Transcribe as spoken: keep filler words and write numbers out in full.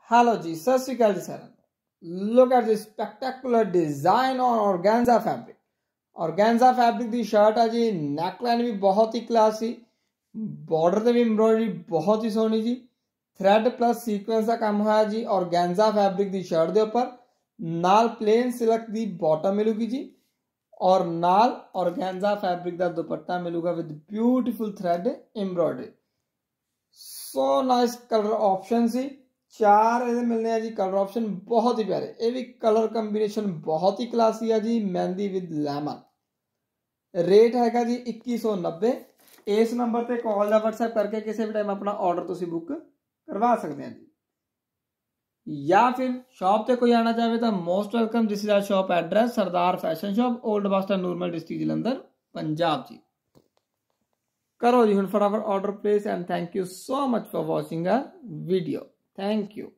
Hello जी, सत श्री अकाल जी सारा। Look at this spectacular design on organza fabric। organza fabric ਦੀ ਸ਼ਰਟ ਆ ਜੀ, ਨੈਕਲਾਈਨ ਵੀ ਬਹੁਤ ਹੀ ਕਲਾਸੀ, ਬਾਰਡਰ ਤੇ ਵੀ ਐਮਬ੍ਰੋਇਡਰੀ ਬਹੁਤ ਹੀ ਸੋਹਣੀ ਜੀ, ਥ੍ਰੈਡ ਪਲੱਸ ਸੀਕੁਐਂਸ ਦਾ ਕੰਮ ਹੋਇਆ ਜੀ organza fabric ਦੀ ਸ਼ਰਟ ਦੇ ਉੱਪਰ। ਨਾਲ ਪਲੇਨ ਸਿਲਕ ਦੀ ਬਾਟਮ ਮਿਲੂਗੀ ਜੀ और नाल organza फैब्रिक का दुपट्टा मिलूगा with beautiful thread embroidery. So nice colour option सी चार ये मिलने हैं जी कलर ऑप्शन बहुत ही प्यारे। ये भी कलर कंबीनेशन बहुत ही क्लासी है जी, मेहंदी विद लेमन। रेट हैगा जी इक्की सौ नब्बे। इस नंबर पर कॉल या व्हाट्सएप करके किसी भी टाइम अपना ऑर्डर तुसी बुक करवा सकते हैं जी, या फिर शॉप ते कोई आना चाहे तो most welcome. This is our shop address Sardar fashion shop, old bus stand, Nurmahal district Jalandhar, Punjab जी। करो जी हुण फटाफट order place and thank you so much for watching our video. Thank you.